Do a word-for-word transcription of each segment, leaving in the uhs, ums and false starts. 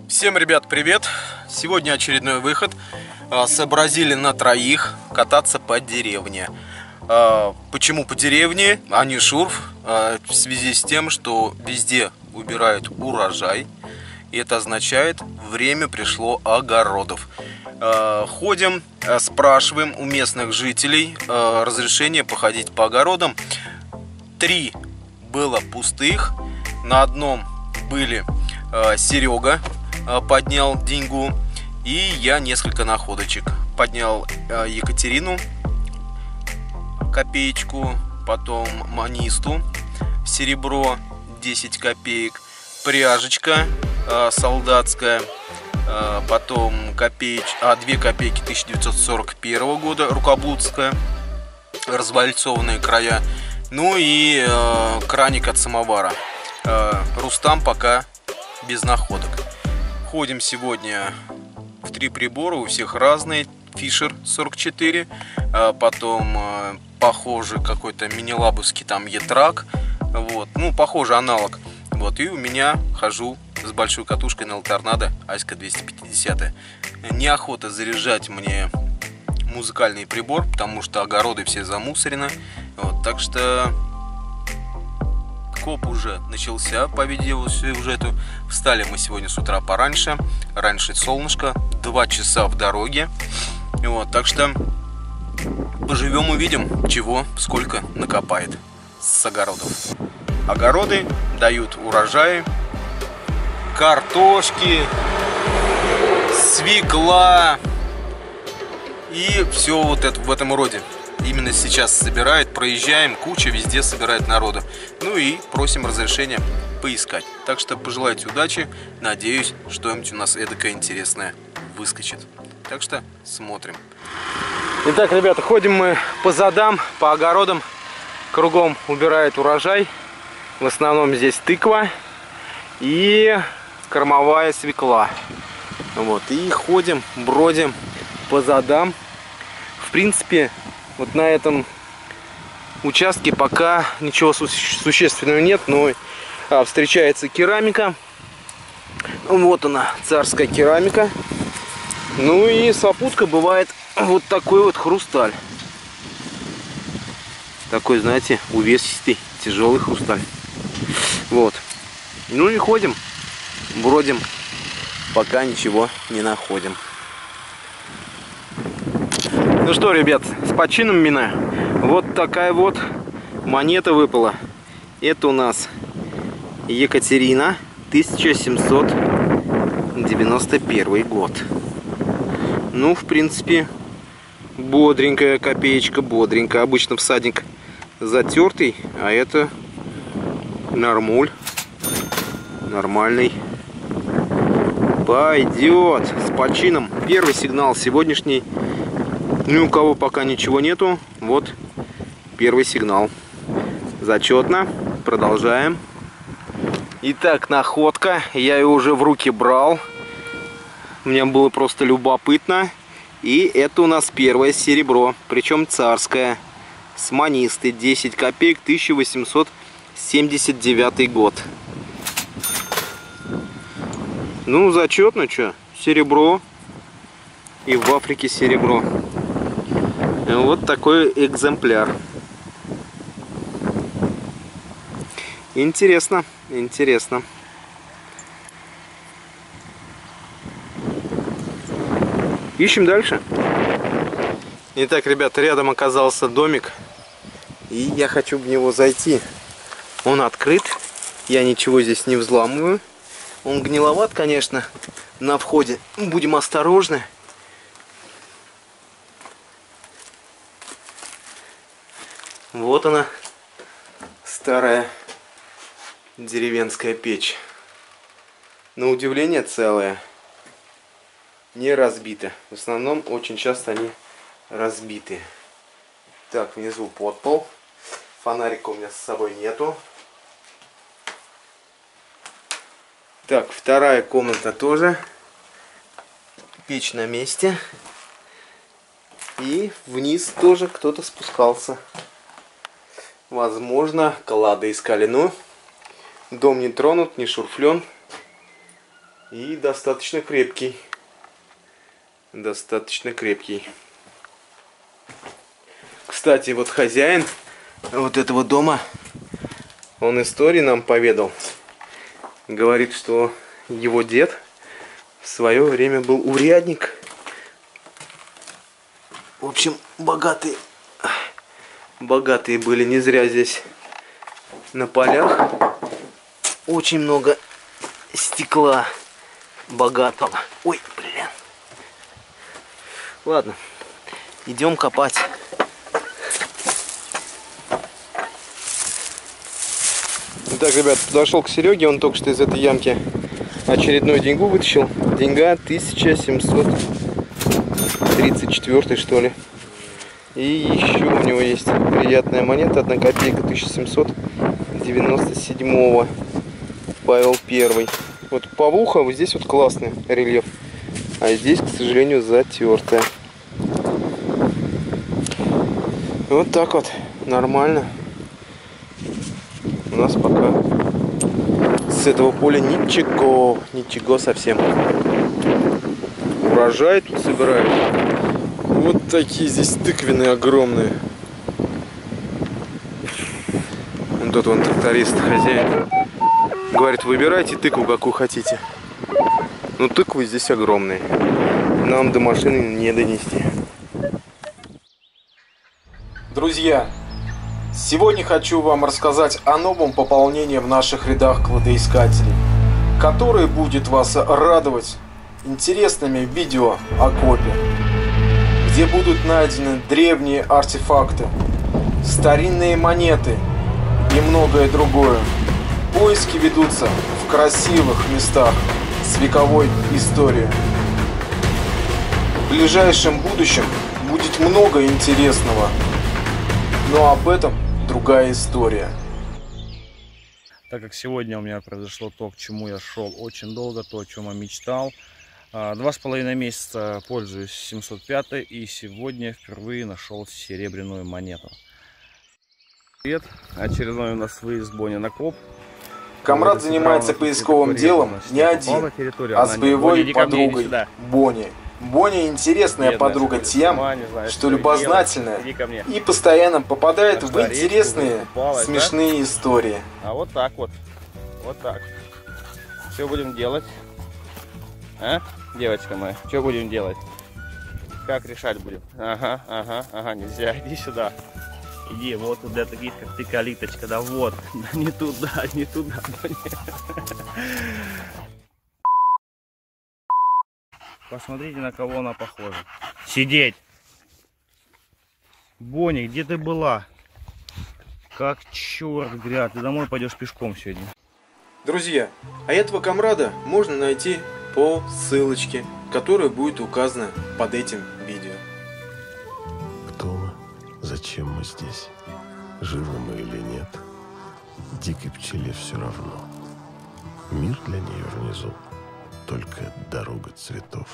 Всем, ребят, привет! Сегодня очередной выход. Сообразили на троих кататься по деревне. Почему по деревне, а не шурф? В связи с тем, что везде убирают урожай. И это означает, время пришло огородов. Ходим, спрашиваем у местных жителей разрешение походить по огородам. Три было пустых. На одном были Серега, поднял деньгу, и я несколько находочек. Поднял Екатерину копеечку, потом манисту серебро десять копеек, пряжечка солдатская, потом копееч... а, две копейки тысяча девятьсот сорок первого года, рукоблудская, развальцованные края, ну и э, краник от самовара. э, Рустам пока без находок. Ходим сегодня в три прибора, у всех разные. Фишер сорок четыре, а потом э, похоже какой-то мини-лабовский там Е-трак, вот, ну похоже аналог. Вот, и у меня хожу с большой катушкой на Торнадо Аська двести пятьдесят. Неохота заряжать мне музыкальный прибор, потому что огороды все замусорены. Вот, так что коп уже начался по видеосюжету. Встали мы сегодня с утра пораньше. Раньше солнышко, два часа в дороге. Вот, так что поживем, увидим, чего, сколько накопает с огородов. Огороды дают урожаи, картошки, свекла и все вот это в этом роде. Именно сейчас собирает, проезжаем, куча везде собирает народу. Ну и просим разрешения поискать. Так что пожелайте удачи, надеюсь, что-нибудь у нас эдакое интересное выскочит. Так что смотрим. Итак, ребята, ходим мы по задам, по огородам. Кругом убирает урожай. В основном здесь тыква и кормовая свекла. Вот, и ходим, бродим по задам. В принципе, вот на этом участке пока ничего су существенного нет, но а, встречается керамика. Вот она, царская керамика. Ну и сопутка бывает вот такой вот хрусталь. Такой, знаете, увесистый, тяжелый хрусталь. Вот. Ну и ходим, бродим, пока ничего не находим. Ну что, ребят, с почином меня. Вот такая вот монета выпала. Это у нас Екатерина, тысяча семьсот девяносто первый год. Ну, в принципе, бодренькая копеечка, бодренькая. Обычно всадник затертый, а это нормуль. Нормальный. Пойдет с почином. Первый сигнал сегодняшний. Ни у кого пока ничего нету. Вот первый сигнал. Зачетно. Продолжаем. Итак, находка. Я ее уже в руки брал. Мне было просто любопытно. И это у нас первое серебро. Причем царское. С манисты. десять копеек, тысяча восемьсот семьдесят девятый год. Ну, зачетно, что? Серебро. И в Африке серебро. Вот такой экземпляр. Интересно, интересно. Ищем дальше. Итак, ребята, рядом оказался домик. И я хочу в него зайти. Он открыт. Я ничего здесь не взламываю. Он гниловат, конечно, на входе. Будем осторожны. Вот она, старая деревенская печь. На удивление целая. Не разбита. В основном очень часто они разбиты. Так, внизу подпол. Фонарика у меня с собой нету. Так, вторая комната тоже. Печь на месте. И вниз тоже кто-то спускался. Возможно, клады искали. Но дом не тронут, не шурфлен. И достаточно крепкий. Достаточно крепкий. Кстати, вот хозяин вот этого дома, он истории нам поведал. Говорит, что его дед в свое время был урядник. В общем, богатые, богатые были, не зря здесь на полях очень много стекла богатого. Ой, блин. Ладно, идем копать. Итак, ребят, подошел к Сереге, он только что из этой ямки очередную деньгу вытащил. Деньга тысяча семьсот тридцать четыре, что ли. И еще у него есть приятная монета, одна копейка тысяча семьсот девяносто седьмого. Павел Первый. Вот повуха, вот здесь вот классный рельеф. А здесь, к сожалению, затертая. Вот так вот, нормально. У нас пока с этого поля ничего, ничего совсем. Урожай тут собирают. Вот такие здесь тыквины огромные. Вот тут вон тракторист, хозяин. Говорит, выбирайте тыкву, какую хотите. Но тыквы здесь огромные. Нам до машины не донести. Друзья, сегодня хочу вам рассказать о новом пополнении в наших рядах кладоискателей, который будет вас радовать интересными видео о копе, где будут найдены древние артефакты, старинные монеты и многое другое. Поиски ведутся в красивых местах с вековой историей. В ближайшем будущем будет много интересного, но об этом другая история. Так как сегодня у меня произошло то, к чему я шел очень долго, то, о чем я мечтал. Два с половиной месяца пользуюсь семьсот пятой и сегодня впервые нашел серебряную монету. Привет! Очередной у нас выезд Бони на коп. Камрад занимается поисковым делом не один, а с боевой подругой Бони. Бони интересная Бедная, подруга тем, знаю, что любознательная и постоянно попадает в интересные, упалась, смешные да? истории. А вот так вот, вот так. Что будем делать? А, девочка моя, что будем делать? Как решать будем? Ага, ага, ага, нельзя, иди сюда. Иди, вот для таких, как ты, калиточка, да вот. Да не туда, не туда. Посмотрите, на кого она похожа. Сидеть! Бони, где ты была? Как черт, гряд, ты домой пойдешь пешком сегодня. Друзья, а этого комрада можно найти по ссылочке, которая будет указана под этим видео. Кто мы? Зачем мы здесь? Живы мы или нет? Дикой пчеле все равно. Мир для нее внизу. Только дорога цветов.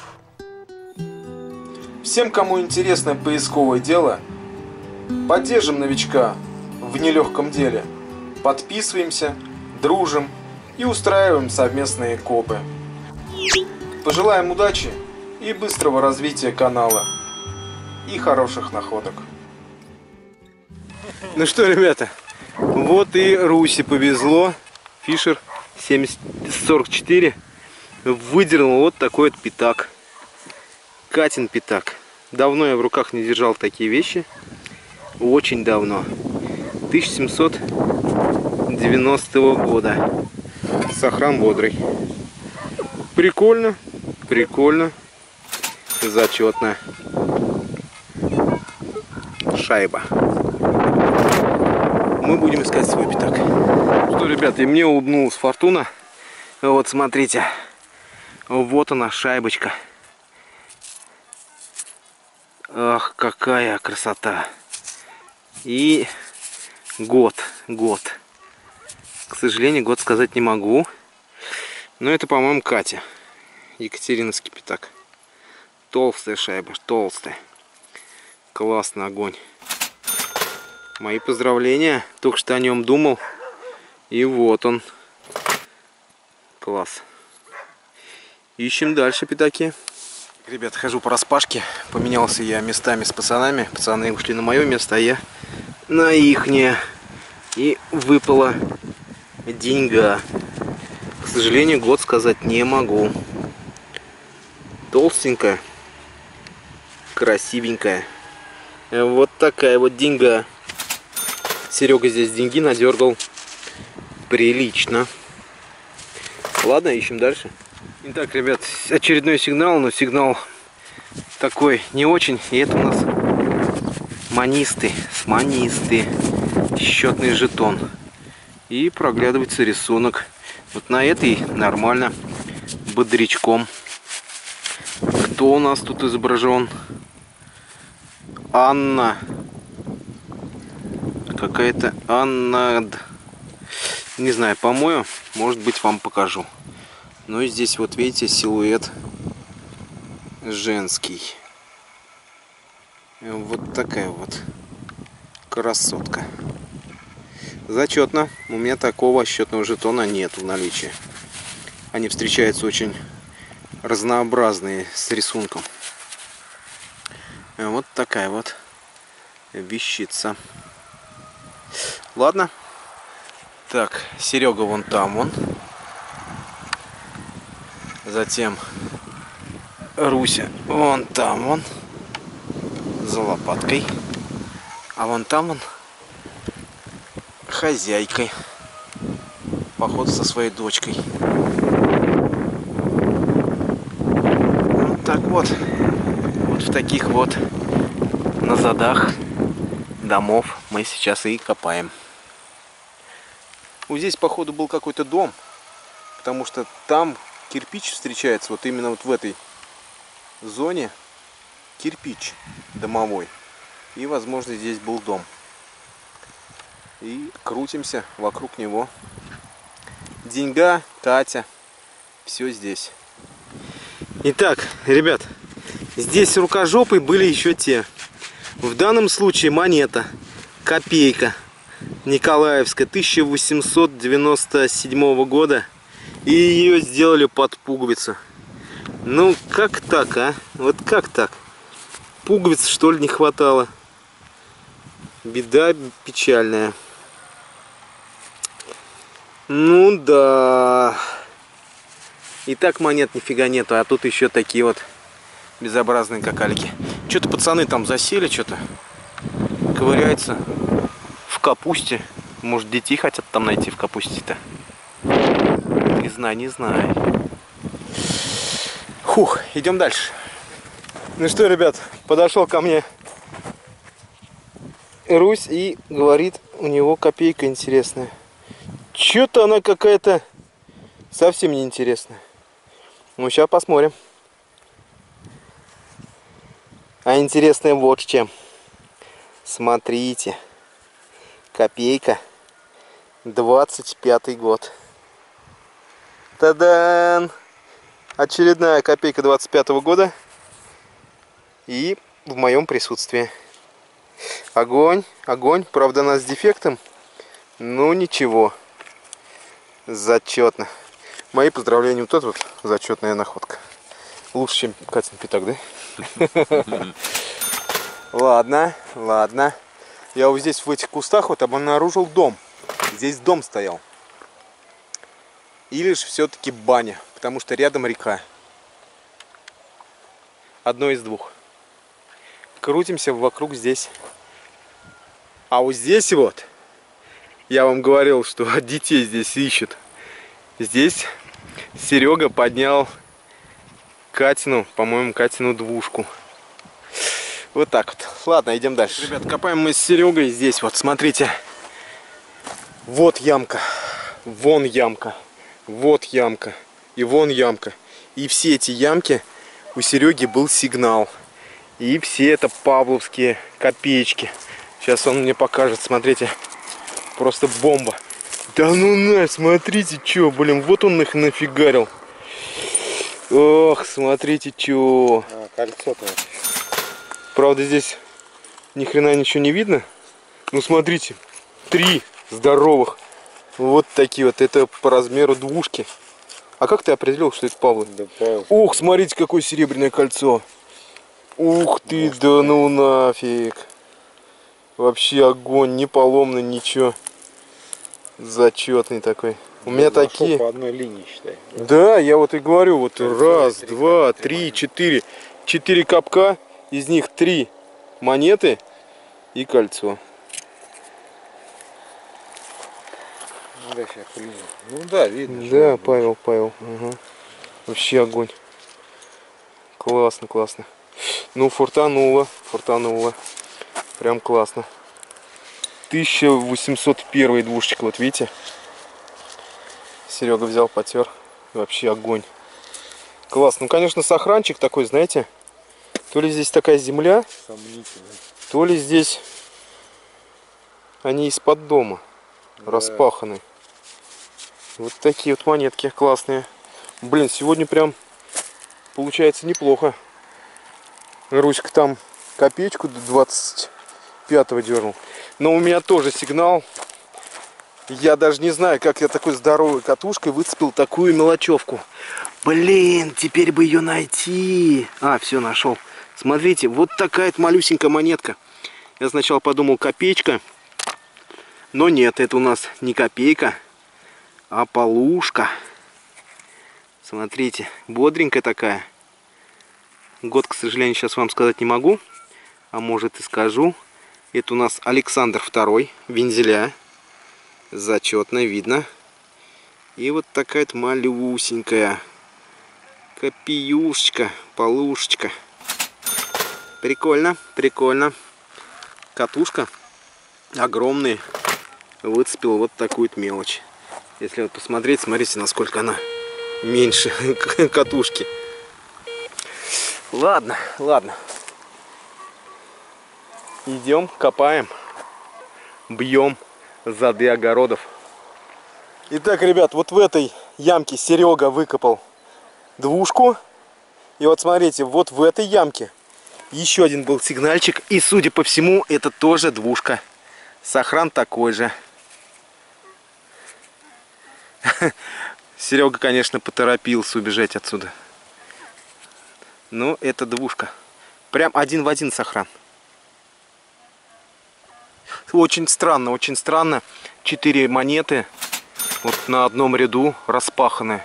Всем, кому интересно поисковое дело, поддержим новичка в нелегком деле. Подписываемся, дружим и устраиваем совместные копы. Пожелаем удачи и быстрого развития канала. И хороших находок. Ну что, ребята, вот и Руси повезло. Фишер семьдесят сорок четыре. Выдернул вот такой вот пятак. Катин пятак. Давно я в руках не держал такие вещи. Очень давно. тысяча семьсот девяностого года. Сохран бодрый. Прикольно. Прикольно. Зачетно. Шайба. Мы будем искать свой пятак. Что, ребята, и мне улыбнулась фортуна. Вот смотрите. Вот она, шайбочка. Ах, какая красота. И год, год. К сожалению, год сказать не могу. Но это, по-моему, Катя. Екатериновский пятак. Толстая шайба, толстая. Классный огонь. Мои поздравления. Только что о нем думал. И вот он. Класс. Ищем дальше пятаки. Ребят, хожу по распашке. Поменялся я местами с пацанами. Пацаны ушли на мое место, а я на ихнее. И выпала деньга. К сожалению, год сказать не могу. Толстенькая. Красивенькая. Вот такая вот деньга. Серега здесь деньги надергал. Прилично. Ладно, ищем дальше. Итак, ребят, очередной сигнал, но сигнал такой не очень. И это у нас манисты, сманисты, счетный жетон. И проглядывается рисунок. Вот на этой нормально, бодрячком. Кто у нас тут изображен? Анна. Какая-то Анна. Не знаю, помою. Может быть, вам покажу. Ну и здесь вот видите силуэт женский. Вот такая вот красотка. Зачетно. У меня такого счетного жетона нет в наличии. Они встречаются очень разнообразные с рисунком. Вот такая вот вещица. Ладно. Так, Серега вон там вон. Затем Руся вон там вон. За лопаткой. А вон там вон хозяйкой. Походу со своей дочкой. Вот так вот. Вот в таких вот назадах домов мы сейчас и копаем. Вот здесь, походу, был какой-то дом, потому что там кирпич встречается, вот именно вот в этой зоне кирпич домовой. И, возможно, здесь был дом. И крутимся вокруг него. Деньга, Катя, все здесь. Итак, ребят, здесь рукожопы были еще те. В данном случае монета, копейка. Николаевская, тысяча восемьсот девяносто седьмого года. И ее сделали под пуговицу. Ну, как так, а? Вот как так? Пуговиц, что ли, не хватало? Беда печальная. Ну, да. И так монет нифига нету, а тут еще такие вот безобразные какалики. Что-то пацаны там засели, что-то ковыряются в капусте. Может, детей хотят там найти в капусте-то? Не знаю, не знаю. Фух, идем дальше. Ну что, ребят, подошел ко мне Русь и говорит, у него копейка интересная. Что-то она какая-то совсем не интересная. Ну, сейчас посмотрим. А интересная вот чем. Смотрите. Копейка. двадцать пятый год. Та-дан! Очередная копейка двадцать пятого года. И в моем присутствии. Огонь, огонь. Правда, она с дефектом. Ну, ничего. Зачетно. Мои поздравления. Вот это вот зачетная находка. Лучше, чем Катин пятак, да? Ладно, ладно. Я вот здесь в этих кустах вот обнаружил дом. Здесь дом стоял. Или же все-таки баня, потому что рядом река. Одно из двух. Крутимся вокруг здесь. А вот здесь вот, я вам говорил, что детей здесь ищут. Здесь Серега поднял Катину, по-моему, Катину двушку. Вот так вот. Ладно, идем дальше. Ребят, копаем мы с Серегой здесь. Вот, смотрите. Вот ямка. Вон ямка. Вот ямка. И вон ямка. И все эти ямки у Сереги был сигнал. И все это павловские копеечки. Сейчас он мне покажет. Смотрите. Просто бомба. Да ну на, смотрите, что, блин. Вот он их нафигарил. Ох, смотрите, что. А, кольцо-то. Правда, здесь ни хрена ничего не видно. Ну, смотрите. Три здоровых. Вот такие вот. Это по размеру двушки. А как ты определил, что это Павлы? Да, Павлы. Ух, смотрите, какое серебряное кольцо. Ух ты, Может, да ну нафиг. Вообще огонь, не поломный, ничего. Зачетный такой. У Я меня нашел такие. по одной линии, считай. Да, я вот и говорю, вот Кольцо, раз, три два, монеты, три, монеты. четыре. Четыре капка, из них три монеты и кольцо. Ну да, сейчас полезу. Ну да, видно. что Да, он Павел, Павел. Ага. Вообще огонь. Классно, классно. Ну, фортануло, фортануло. Прям классно. тысяча восемьсот первая двушечка, вот видите? Серега взял, потер. Вообще огонь. Классно. Ну, конечно, сохранчик такой, знаете. То ли здесь такая земля, сомнительно. то ли здесь они из-под дома Да. распаханы. Вот такие вот монетки классные. Блин, сегодня прям получается неплохо. Руська там копеечку до двадцать пятого дернул. Но у меня тоже сигнал. Я даже не знаю, как я такой здоровой катушкой выцепил такую мелочевку. Блин, теперь бы ее найти. А, все, нашел. Смотрите, вот такая малюсенькая монетка. Я сначала подумал, копеечка. Но нет, это у нас не копейка, а полушка. Смотрите, бодренькая такая. Год, к сожалению, сейчас вам сказать не могу. А может и скажу. Это у нас Александр второй, вензеля. Зачетно видно. И вот такая-то малюсенькая копеюшечка, полушечка. Прикольно, прикольно. Катушка огромная. Выцепил вот такую-то мелочь. Если вот посмотреть, смотрите, насколько она меньше катушки. Ладно, ладно. Идем, копаем, бьем зады огородов. Итак, ребят, вот в этой ямке Серега выкопал двушку. И вот смотрите, вот в этой ямке еще один был сигнальчик. И, судя по всему, это тоже двушка. Сохран такой же. Серега, конечно, поторопился убежать отсюда. Но это двушка. Прям один в один сохран. Очень странно, очень странно. Четыре монеты вот на одном ряду распаханы.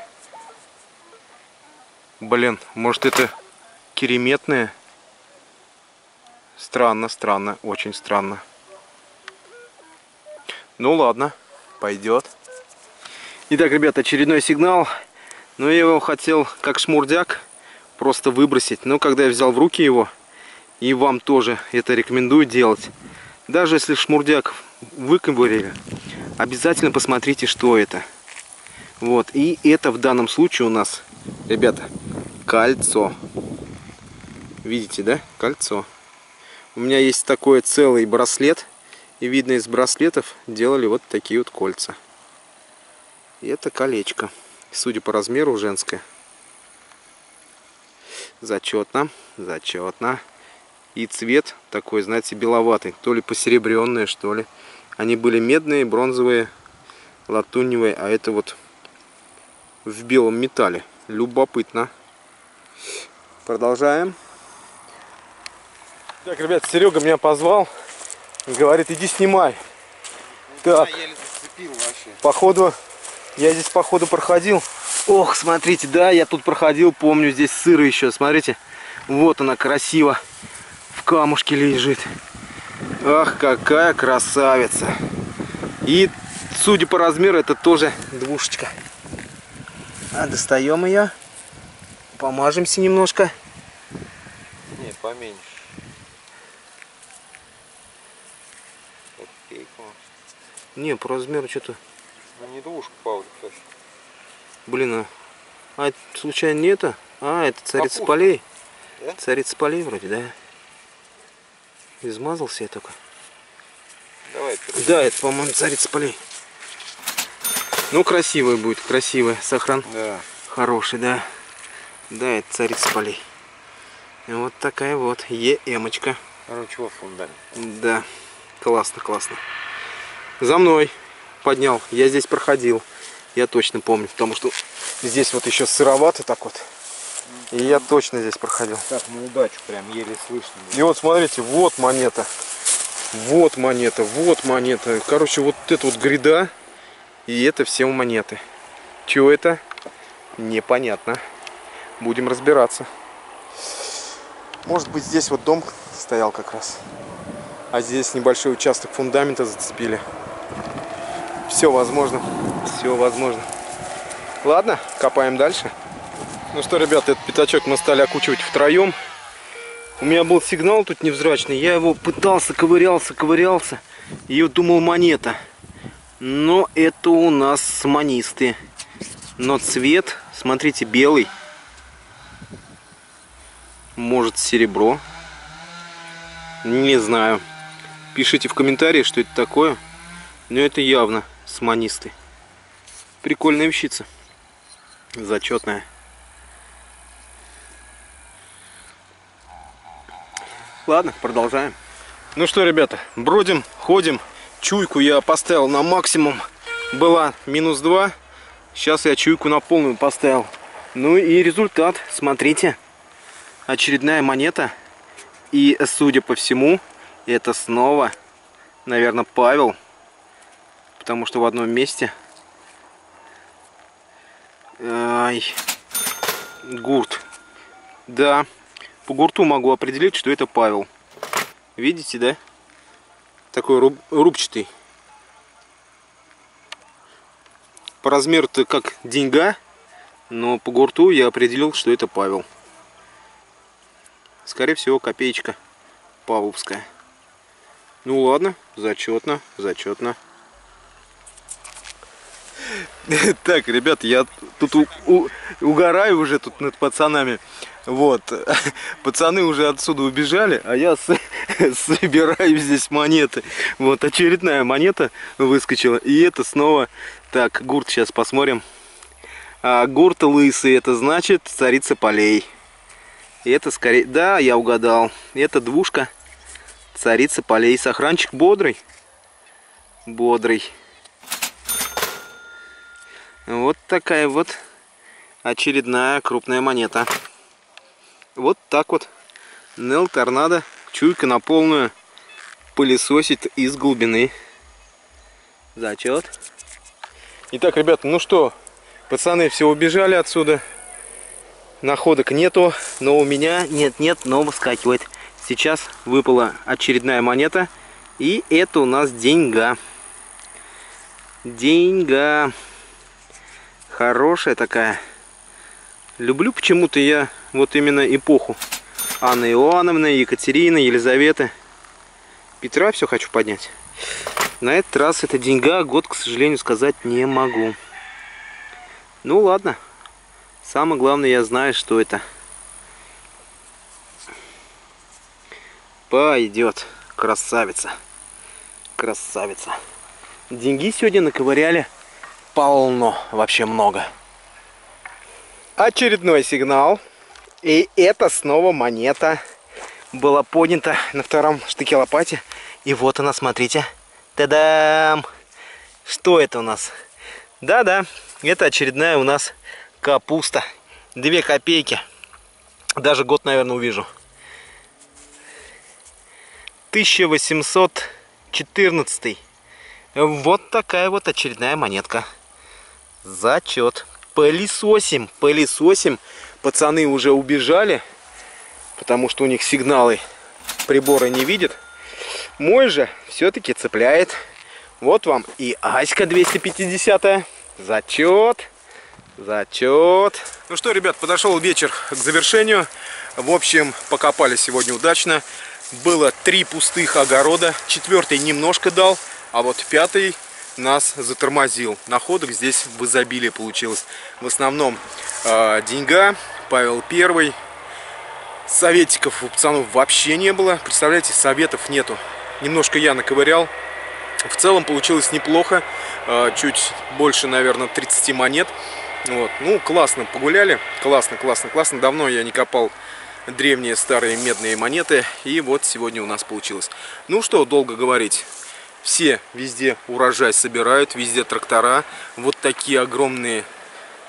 Блин, может это кереметные? Странно, странно, очень странно. Ну ладно, пойдет. Итак, ребята, очередной сигнал. Но я его хотел как шмурдяк просто выбросить. Но когда я взял в руки его, и вам тоже это рекомендую делать, даже если шмурдяк выковырили, обязательно посмотрите, что это. Вот, и это в данном случае у нас, ребята, кольцо. Видите, да? Кольцо. У меня есть такой целый браслет. И видно, из браслетов делали вот такие вот кольца. И это колечко. Судя по размеру, женское. Зачетно, зачетно. И цвет такой, знаете, беловатый. То ли посеребренные, что ли. Они были медные, бронзовые, латуневые. А это вот в белом металле. Любопытно. Продолжаем. Так, ребят, Серега меня позвал. Говорит, иди снимай. Так, Я еле зацепил вообще. походу, я здесь походу проходил. Ох, смотрите, да, я тут проходил, помню, здесь сыро еще, смотрите. Вот она красиво в камушке лежит. Ах, какая красавица. И, судя по размеру, это тоже двушечка. А, достаем ее. Помажемся немножко. Не, поменьше. Копейку. Не, по размеру что-то. Ну не двушка, Павел, точно. Блин, а, а это случайно не это? А, это царица Капуста. полей. Да? Царица полей вроде, да? Измазался я только. Давай, перейдем. Да, это, по-моему, царица полей. Ну, красивая будет, красивая. Сохран Да. хороший, да. Да, это царица полей. И вот такая вот е-эмочка. Ручевой фундамент. Да, классно, классно. За мной поднял. Я здесь проходил. Я точно помню, потому что Здесь вот еще сыровато так вот. И я точно здесь проходил. Так, на удачу прям еле слышно. И вот смотрите, вот монета. Вот монета, вот монета. Короче, вот это вот гряда. И это все монеты. Чего это? Непонятно. Будем разбираться. Может быть, здесь вот дом стоял как раз. А здесь небольшой участок фундамента зацепили. Все возможно. Все возможно. Ладно, копаем дальше. Ну что, ребята, этот пятачок мы стали окучивать втроем. У меня был сигнал тут невзрачный. Я его пытался, ковырялся, ковырялся. И вот думал, монета. Но это у нас саманисты. Но цвет, смотрите, белый. Может, серебро. Не знаю. Пишите в комментарии, что это такое. Но это явно саманисты. Прикольная вещица. Зачетная. Ладно, продолжаем. Ну что, ребята, бродим, ходим. Чуйку я поставил на максимум. Была минус два. Сейчас я чуйку на полную поставил. Ну и результат, смотрите. Очередная монета. И, судя по всему, это снова, наверное, Павел. Потому что в одном месте... Ай, гурт. Да. По гурту могу определить, что это Павел. Видите, да? Такой руб, рубчатый. По размеру-то как деньга, но по гурту я определил, что это Павел. Скорее всего, копеечка павловская. Ну ладно, зачетно, зачетно. Так, ребята, я тут у, у, угораю уже тут над пацанами. Вот, пацаны уже отсюда убежали, а я с, собираю здесь монеты. Вот, очередная монета выскочила. И это снова... Так, гурт сейчас посмотрим. А, гурт лысый, это значит царица полей. И это скорее... Да, я угадал. Это двушка царица полей. Сохранчик бодрый. Бодрый. Вот такая вот очередная крупная монета. Вот так вот. Нел Торнадо. Чуйка на полную. Пылесосит из глубины. Зачет. Итак, ребята, ну что, пацаны все убежали отсюда. Находок нету, но у меня нет-нет, но выскакивает. Сейчас выпала очередная монета. И это у нас деньга. Деньга. Хорошая такая. Люблю почему-то я вот именно эпоху Анны Иоанновны, Екатерины, Елизаветы. Петра все хочу поднять. На этот раз это деньга, год, к сожалению, сказать не могу. Ну ладно. Самое главное, я знаю, что это. Пойдет. Красавица. Красавица. Деньги сегодня наковыряли полно. Вообще много. Очередной сигнал. И это снова монета. Была поднята на втором штыке лопате. И вот она, смотрите. Та-дам! Что это у нас? Да-да, это очередная у нас капуста. Две копейки. Даже год, наверное, увижу. тысяча восемьсот четырнадцатый. Вот такая вот очередная монетка. Зачет. Пылесосим, пылесосим. Пацаны уже убежали, потому что у них сигналы прибора не видят. Мой же все-таки цепляет. Вот вам и Аська двести пятидесятая. Зачет. Зачет. Ну что, ребят, подошел вечер к завершению. В общем, покопали сегодня удачно. Было три пустых огорода. Четвертый немножко дал, а вот пятый нас затормозил. Находок здесь в изобилии получилось. В основном э, деньга, Павел Первый. Советиков у пацанов вообще не было. Представляете, советов нету. Немножко я наковырял. В целом получилось неплохо. Э, чуть больше, наверное, тридцати монет. Вот. Ну, классно погуляли. Классно, классно, классно. Давно я не копал древние старые медные монеты. И вот сегодня у нас получилось. Ну что, долго говорить. Все везде урожай собирают, везде трактора. Вот такие огромные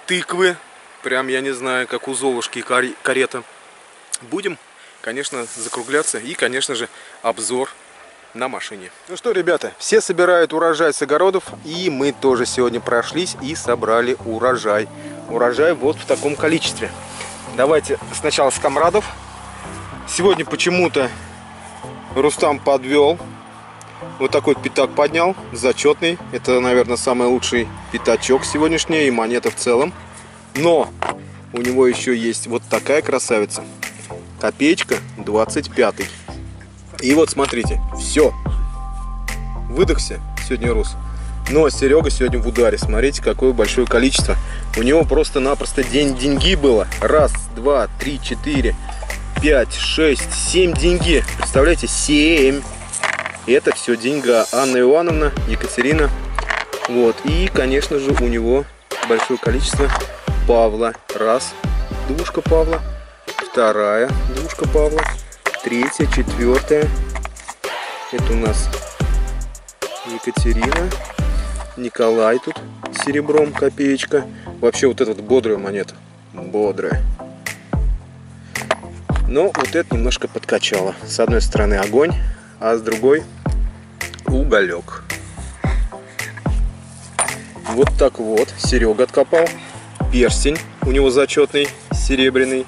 тыквы. Прям, я не знаю, как у Золушки и карета. Будем, конечно, закругляться. И, конечно же, обзор на машине. Ну что, ребята, все собирают урожай с огородов. И мы тоже сегодня прошлись и собрали урожай. Урожай вот в таком количестве. Давайте сначала с комрадов. Сегодня почему-то Рустам подвел. Вот такой пятак поднял, зачетный. Это, наверное, самый лучший пятачок сегодняшний и монета в целом. Но у него еще есть вот такая красавица. Копеечка двадцать пятый. И вот смотрите, все. Выдохся сегодня Рус. Но Серега сегодня в ударе. Смотрите, какое большое количество. У него просто-напросто день деньги было. Раз, два, три, четыре, пять, шесть, семь деньги. Представляете, семь. Это все деньга. Анна Ивановна, Екатерина. Вот. И, конечно же, у него большое количество Павла. Раз, двушка Павла. Вторая двушка Павла. Третья, четвертая. Это у нас Екатерина. Николай тут серебром, копеечка. Вообще вот эта вот бодрая монета. Бодрая. Но вот это немножко подкачало. С одной стороны огонь, а с другой уголек. Вот так вот Серега откопал. Перстень у него зачетный, серебряный.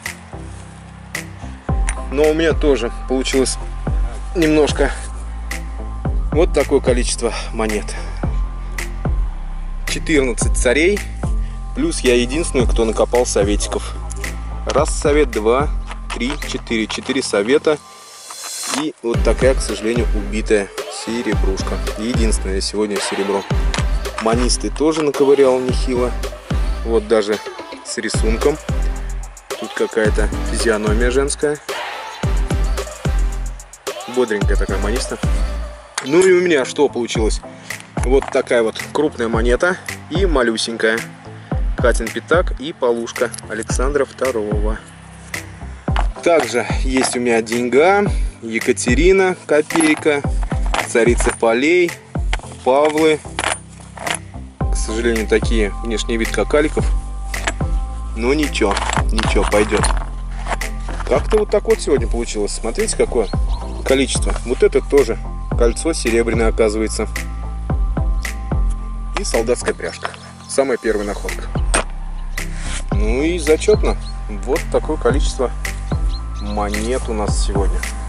Но у меня тоже получилось немножко. Вот такое количество монет. четырнадцать царей. Плюс я единственный, кто накопал советиков. Раз совет, два, три, четыре. Четыре совета. И вот такая, к сожалению, убитая серебрушка. Единственное сегодня серебро. Манисты тоже наковырял нехило. Вот даже с рисунком. Тут какая-то физиономия женская. Бодренькая такая маниста. Ну и у меня что получилось? Вот такая вот крупная монета и малюсенькая. Катин пятак и полушка Александра второго. Также есть у меня деньга, Екатерина, копейка, царица полей, Павлы. К сожалению, такие внешний вид как аликов. Но ничего, ничего, пойдет. Как-то вот так вот сегодня получилось. Смотрите, какое количество. Вот это тоже кольцо серебряное, оказывается. И солдатская пряжка. Самая первая находка. Ну и зачетно. Вот такое количество монет у нас сегодня.